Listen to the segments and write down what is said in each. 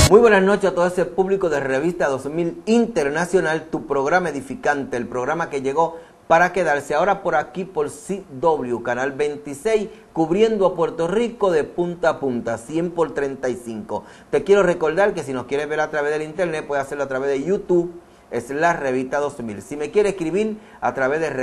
Muy buenas noches a todo ese público de Revista 2000 Internacional, tu programa edificante, el programa que llegó para quedarse ahora por aquí por CW, Canal 26, cubriendo a Puerto Rico de punta a punta, 100 por 35. Te quiero recordar que si nos quieres ver a través del internet, puedes hacerlo a través de YouTube, es la Revista 2000. Si me quieres escribir a través de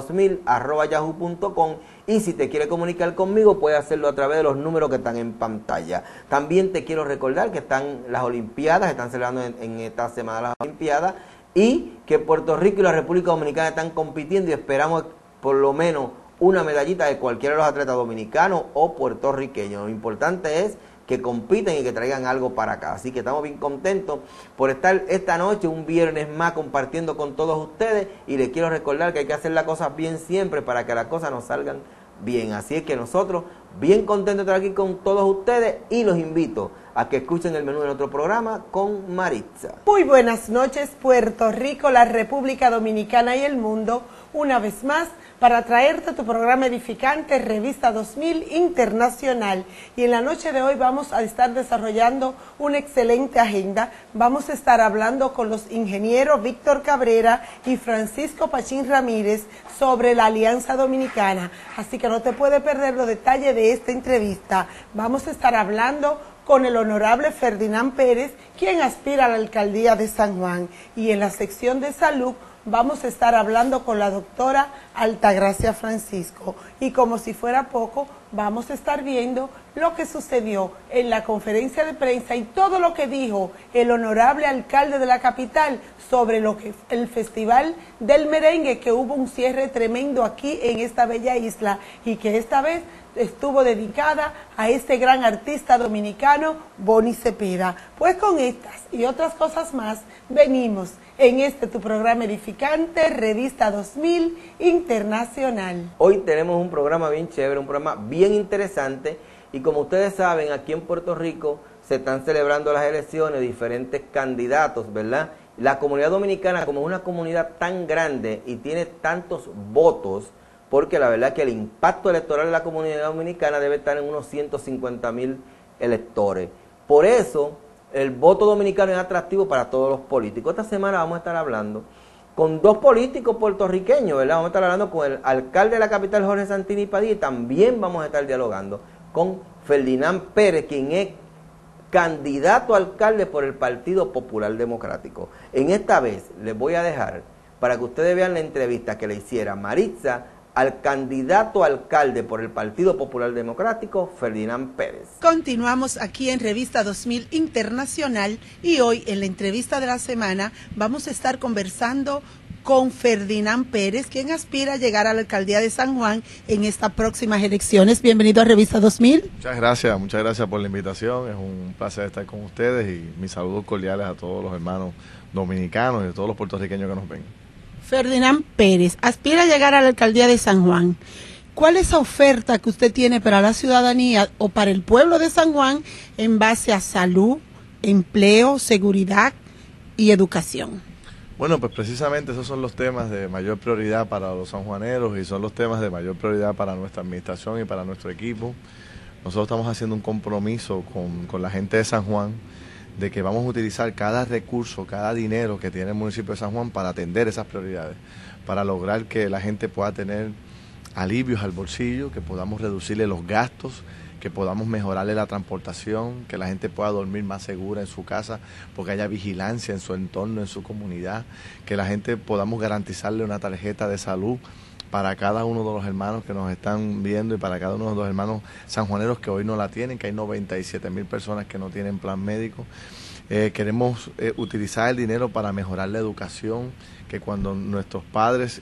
revista2000@yahoo.com, y si te quiere comunicar conmigo, puedes hacerlo a través de los números que están en pantalla. También te quiero recordar que están las Olimpiadas, están celebrando en esta semana las Olimpiadas, y que Puerto Rico y la República Dominicana están compitiendo y esperamos por lo menos una medallita de cualquiera de los atletas dominicanos o puertorriqueños. Lo importante es que compiten y que traigan algo para acá. Así que estamos bien contentos por estar esta noche, un viernes más, compartiendo con todos ustedes, y les quiero recordar que hay que hacer las cosas bien siempre para que las cosas nos salgan bien. Así es que nosotros bien contentos de estar aquí con todos ustedes, y los invito a que escuchen el menú de nuestro programa con Maritza. Muy buenas noches, Puerto Rico, la República Dominicana y el mundo, una vez más, para traerte tu programa edificante Revista 2000 Internacional. Y en la noche de hoy vamos a estar desarrollando una excelente agenda. Vamos a estar hablando con los ingenieros Víctor Cabrera y Francisco Pachín Ramírez sobre la Alianza Dominicana. Así que no te puedes perder los detalles de esta entrevista. Vamos a estar hablando con el honorable Ferdinand Pérez, quien aspira a la alcaldía de San Juan. Y en la sección de salud vamos a estar hablando con la doctora Altagracia Francisco. Y como si fuera poco, vamos a estar viendo lo que sucedió en la conferencia de prensa y todo lo que dijo el honorable alcalde de la capital sobre lo que el Festival del Merengue, que hubo un cierre tremendo aquí en esta bella isla, y que esta vez estuvo dedicada a este gran artista dominicano, Boni Cepeda. Pues con estas y otras cosas más, venimos en tu programa edificante, Revista 2000 Internacional. Hoy tenemos un programa bien chévere, un programa bien interesante, y como ustedes saben, aquí en Puerto Rico se están celebrando las elecciones de diferentes candidatos, ¿verdad? La comunidad dominicana, como es una comunidad tan grande y tiene tantos votos, porque la verdad que el impacto electoral de la comunidad dominicana debe estar en unos 150,000 electores. Por eso, el voto dominicano es atractivo para todos los políticos. Esta semana vamos a estar hablando con dos políticos puertorriqueños, ¿verdad? Vamos a estar hablando con el alcalde de la capital, Jorge Santini Padilla, y también vamos a estar dialogando con Ferdinand Pérez, quien es candidato a alcalde por el Partido Popular Democrático. En esta vez les voy a dejar para que ustedes vean la entrevista que le hiciera Maritza al candidato a alcalde por el Partido Popular Democrático, Ferdinand Pérez. Continuamos aquí en Revista 2000 Internacional, y hoy en la entrevista de la semana vamos a estar conversando con Ferdinand Pérez, quien aspira a llegar a la alcaldía de San Juan en estas próximas elecciones. Bienvenido a Revista 2000. Muchas gracias por la invitación. Es un placer estar con ustedes, y mis saludos cordiales a todos los hermanos dominicanos y a todos los puertorriqueños que nos ven. Ferdinand Pérez aspira a llegar a la alcaldía de San Juan. ¿Cuál es la oferta que usted tiene para la ciudadanía o para el pueblo de San Juan en base a salud, empleo, seguridad y educación? Bueno, pues precisamente esos son los temas de mayor prioridad para los sanjuaneros, y son los temas de mayor prioridad para nuestra administración y para nuestro equipo. Nosotros estamos haciendo un compromiso con la gente de San Juan, de que vamos a utilizar cada recurso, cada dinero que tiene el municipio de San Juan para atender esas prioridades, para lograr que la gente pueda tener alivios al bolsillo, que podamos reducirle los gastos, que podamos mejorarle la transportación, que la gente pueda dormir más segura en su casa, porque haya vigilancia en su entorno, en su comunidad, que la gente podamos garantizarle una tarjeta de salud para cada uno de los hermanos que nos están viendo, y para cada uno de los hermanos sanjuaneros que hoy no la tienen, que hay 97,000 personas que no tienen plan médico. Queremos utilizar el dinero para mejorar la educación, que cuando nuestros padres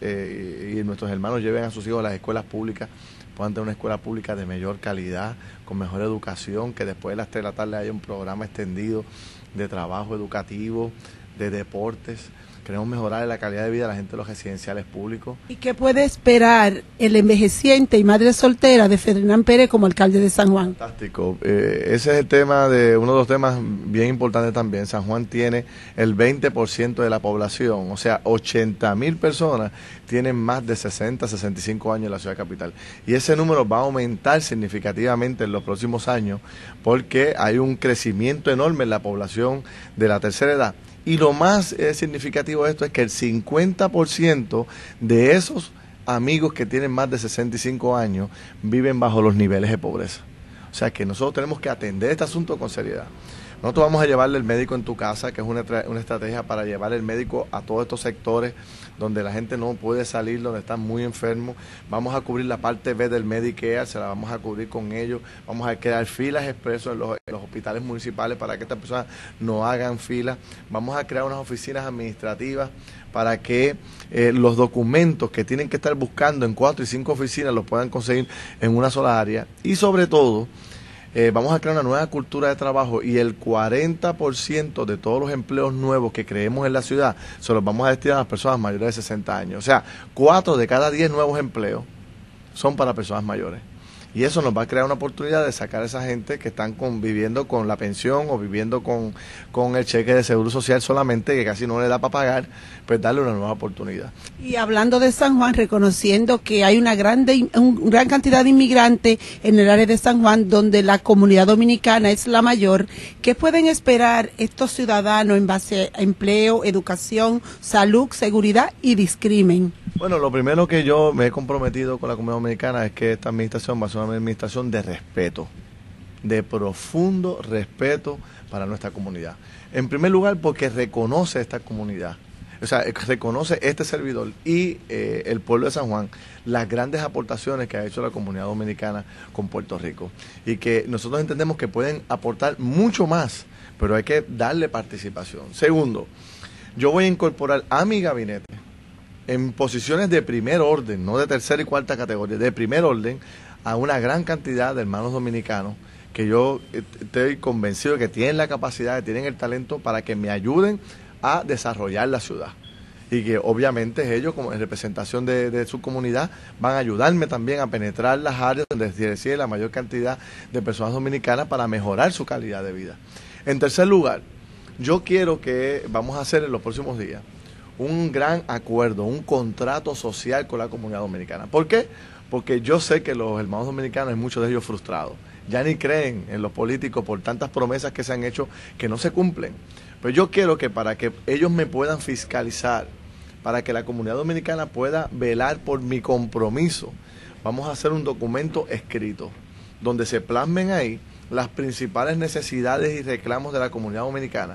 y nuestros hermanos lleven a sus hijos a las escuelas públicas, puedan tener una escuela pública de mayor calidad, con mejor educación, que después de las 3 de la tarde haya un programa extendido de trabajo educativo, de deportes, queremos mejorar la calidad de vida de la gente de los residenciales públicos. ¿Y qué puede esperar el envejeciente y madre soltera de Ferdinand Pérez como alcalde de San Juan? Fantástico. Ese es el tema uno de los temas bien importantes también. San Juan tiene el 20% de la población, o sea, 80,000 personas tienen más de 60, 65 años en la ciudad capital. Y ese número va a aumentar significativamente en los próximos años porque hay un crecimiento enorme en la población de la tercera edad. Y lo más significativo de esto es que el 50% de esos amigos que tienen más de 65 años viven bajo los niveles de pobreza. O sea que nosotros tenemos que atender este asunto con seriedad. Nosotros vamos a llevarle el médico en tu casa, que es una estrategia para llevar el médico a todos estos sectores donde la gente no puede salir, donde están muy enfermos. Vamos a cubrir la parte B del Medicare, se la vamos a cubrir con ellos. Vamos a crear filas expresos en los hospitales municipales para que estas personas no hagan filas. Vamos a crear unas oficinas administrativas para que los documentos que tienen que estar buscando en 4 y 5 oficinas los puedan conseguir en una sola área. Y sobre todo, vamos a crear una nueva cultura de trabajo y el 40% de todos los empleos nuevos que creemos en la ciudad se los vamos a destinar a las personas mayores de 60 años. O sea, 4 de cada 10 nuevos empleos son para personas mayores. Y eso nos va a crear una oportunidad de sacar a esa gente que están viviendo con la pensión o viviendo con el cheque de seguro social solamente, que casi no le da para pagar, pues darle una nueva oportunidad. Y hablando de San Juan, reconociendo que hay una gran cantidad de inmigrantes en el área de San Juan, donde la comunidad dominicana es la mayor, ¿qué pueden esperar estos ciudadanos en base a empleo, educación, salud, seguridad y discrimen? Bueno, lo primero que yo me he comprometido con la comunidad dominicana es que esta administración va a ser una administración de respeto, de profundo respeto para nuestra comunidad. En primer lugar, porque reconoce esta comunidad, o sea, reconoce este servidor y el pueblo de San Juan las grandes aportaciones que ha hecho la comunidad dominicana con Puerto Rico y que nosotros entendemos que pueden aportar mucho más, pero hay que darle participación. Segundo, yo voy a incorporar a mi gabinete en posiciones de primer orden, no de tercera y cuarta categoría, de primer orden, a una gran cantidad de hermanos dominicanos que yo estoy convencido de que tienen la capacidad, que tienen el talento para que me ayuden a desarrollar la ciudad. Y que obviamente ellos, como en representación de su comunidad, van a ayudarme también a penetrar las áreas donde se reside la mayor cantidad de personas dominicanas para mejorar su calidad de vida. En tercer lugar, yo quiero que vamos a hacer en los próximos días un gran acuerdo, un contrato social con la comunidad dominicana. ¿Por qué? Porque yo sé que los hermanos dominicanos, hay muchos de ellos frustrados, ya ni creen en los políticos por tantas promesas que se han hecho que no se cumplen. Pero yo quiero que para que ellos me puedan fiscalizar, para que la comunidad dominicana pueda velar por mi compromiso, vamos a hacer un documento escrito, donde se plasmen ahí las principales necesidades y reclamos de la comunidad dominicana.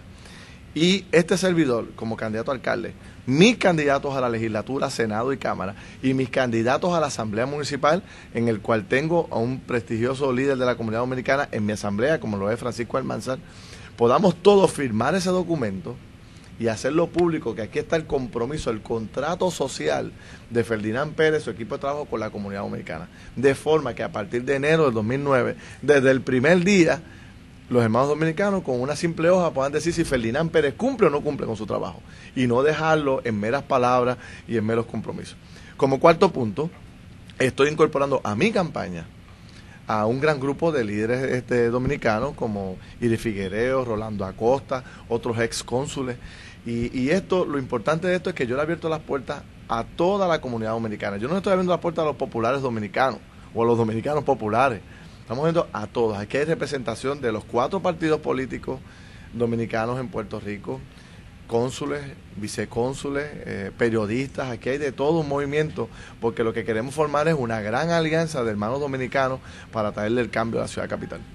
Y este servidor, como candidato a alcalde, mis candidatos a la legislatura, Senado y Cámara, y mis candidatos a la Asamblea Municipal, en el cual tengo a un prestigioso líder de la comunidad dominicana en mi asamblea, como lo es Francisco Almanzar, podamos todos firmar ese documento y hacerlo público, que aquí está el compromiso, el contrato social de Ferdinand Pérez, su equipo de trabajo con la comunidad dominicana. De forma que a partir de enero del 2009, desde el primer día, los hermanos dominicanos con una simple hoja puedan decir si Ferdinand Pérez cumple o no cumple con su trabajo y no dejarlo en meras palabras y en meros compromisos. Como cuarto punto, estoy incorporando a mi campaña a un gran grupo de líderes dominicanos como Iris Figuereo, Rolando Acosta, otros ex cónsules. Y esto, lo importante de esto es que yo le he abierto las puertas a toda la comunidad dominicana. Yo no estoy abriendo las puertas a los populares dominicanos o a los dominicanos populares. Estamos viendo a todos. Aquí hay representación de los 4 partidos políticos dominicanos en Puerto Rico, cónsules, vicecónsules, periodistas. Aquí hay de todo un movimiento, porque lo que queremos formar es una gran alianza de hermanos dominicanos para traerle el cambio a la ciudad capital.